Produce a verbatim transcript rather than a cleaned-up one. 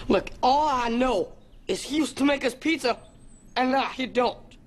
Look, all I know is he used to make us pizza, and now he don't.